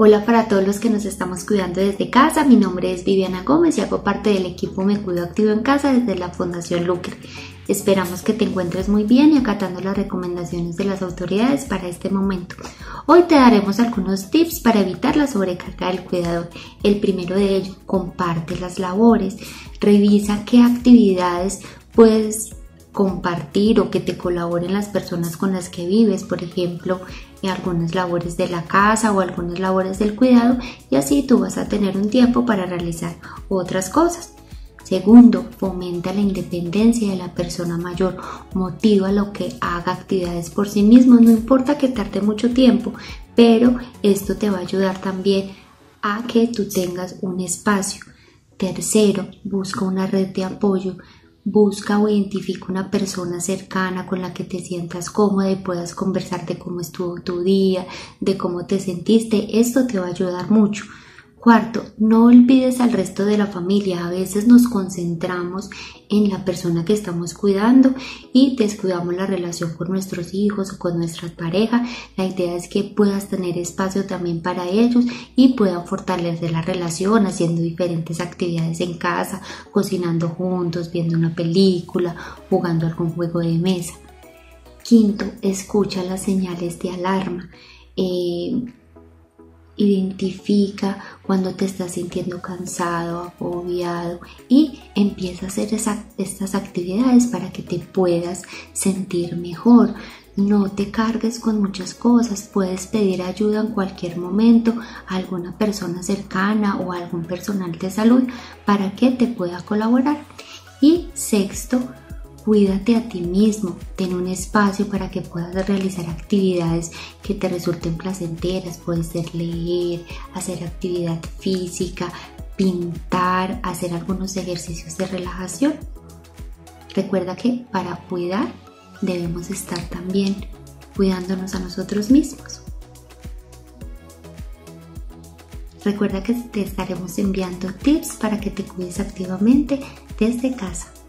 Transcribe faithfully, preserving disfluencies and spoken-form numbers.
Hola para todos los que nos estamos cuidando desde casa, mi nombre es Viviana Gómez y hago parte del equipo Me Cuido Activo en Casa desde la Fundación Luker. Esperamos que te encuentres muy bien y acatando las recomendaciones de las autoridades para este momento. Hoy te daremos algunos tips para evitar la sobrecarga del cuidador. El primero de ellos, comparte las labores, revisa qué actividades puedes compartir o que te colaboren las personas con las que vives, por ejemplo, en algunas labores de la casa o algunas labores del cuidado, y así tú vas a tener un tiempo para realizar otras cosas. Segundo, fomenta la independencia de la persona mayor, motiva lo que haga actividades por sí mismo, no importa que tarde mucho tiempo, pero esto te va a ayudar también a que tú tengas un espacio. Tercero, busca una red de apoyo. Busca o identifica una persona cercana con la que te sientas cómoda y puedas conversar de cómo estuvo tu día, de cómo te sentiste. Esto te va a ayudar mucho. Cuarto, no olvides al resto de la familia. A veces nos concentramos en la persona que estamos cuidando y descuidamos la relación con nuestros hijos o con nuestra pareja. La idea es que puedas tener espacio también para ellos y puedan fortalecer la relación haciendo diferentes actividades en casa, cocinando juntos, viendo una película, jugando algún juego de mesa. Quinto, escucha las señales de alarma. Eh, Identifica cuando te estás sintiendo cansado, agobiado y empieza a hacer esa, estas actividades para que te puedas sentir mejor. No te cargues con muchas cosas, puedes pedir ayuda en cualquier momento a alguna persona cercana o a algún personal de salud para que te pueda colaborar. Y sexto, cuídate a ti mismo, ten un espacio para que puedas realizar actividades que te resulten placenteras. Puede ser leer, hacer actividad física, pintar, hacer algunos ejercicios de relajación. Recuerda que para cuidar debemos estar también cuidándonos a nosotros mismos. Recuerda que te estaremos enviando tips para que te cuides activamente desde casa.